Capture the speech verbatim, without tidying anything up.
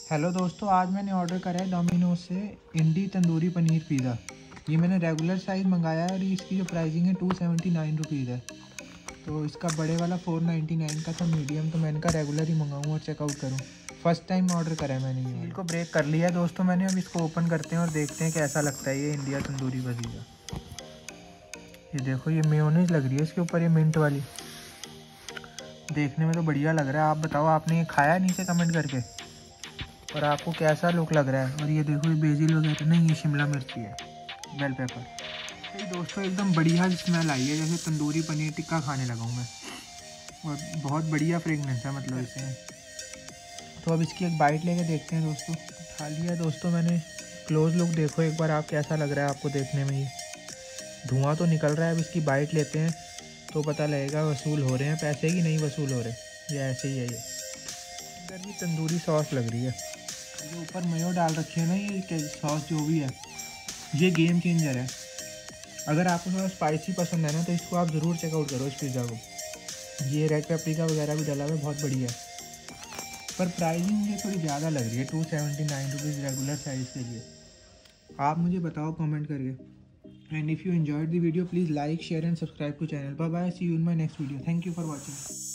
Hello दोस्तों, आज मैंने ऑर्डर करा है डोमिनोज से इंडी तंदूरी पनीर पिज़्ज़ा। ये मैंने रेगुलर साइज़ मंगाया है और इसकी जो प्राइसिंग है टू सेवेंटी नाइन रुपीज़ है। तो इसका बड़े वाला फोर नाइन्टी नाइन का था, मीडियम तो मैंने कहा रेगुलर ही मंगाऊँ और चेकआउट करूँ। फर्स्ट टाइम ऑर्डर करा है मैंने। ये सील को ब्रेक कर लिया है दोस्तों मैंने। अब इसको ओपन करते हैं और देखते हैं कैसा लगता है ये इंडिया तंदूरी पिज़्ज़ा। ये देखो, ये मेयोनीज लग रही है इसके ऊपर, ये मिंट वाली। देखने में तो बढ़िया लग रहा है। आप बताओ, आपने ये खाया है? नीचे कमेंट करके और आपको कैसा लुक लग रहा है। और ये देखो, ये बेसिल वगैरह नहीं, ये शिमला मिर्ची है, बेल पेपर। तो दोस्तों एकदम बढ़िया स्मेल आई है, जैसे तंदूरी पनीर टिक्का खाने लगा हूँ मैं। और बहुत बढ़िया फ्रेगनेंस है मतलब इसमें। तो अब इसकी एक बाइट लेके देखते हैं दोस्तों। खा लिया दोस्तों मैंने। क्लोज लुक देखो एक बार आप, कैसा लग रहा है आपको देखने में। ये धुआं तो निकल रहा है। अब इसकी बाइट लेते हैं तो पता लगेगा वसूल हो रहे हैं पैसे कि नहीं वसूल हो रहे। ये ऐसे ही है। ये इधर भी तंदूरी सॉस लग रही है। जो ऊपर मेयो डाल रखी है ना, ये सॉस जो भी है, ये गेम चेंजर है। अगर आपको थोड़ा स्पाइसी पसंद है ना तो इसको आप ज़रूर चेकआउट करो इस पिज़्ज़ा को। ये रेड पेपरिका वगैरह भी डाला हुआ है, बहुत बढ़िया है। पर प्राइसिंग मुझे थोड़ी ज़्यादा लग रही है, two seventy nine rupees regular size के लिए। आप मुझे बताओ कमेंट करके। And if you enjoyed the video, please like share and subscribe to channel. Bye bye, see you in my next video. Thank you for watching.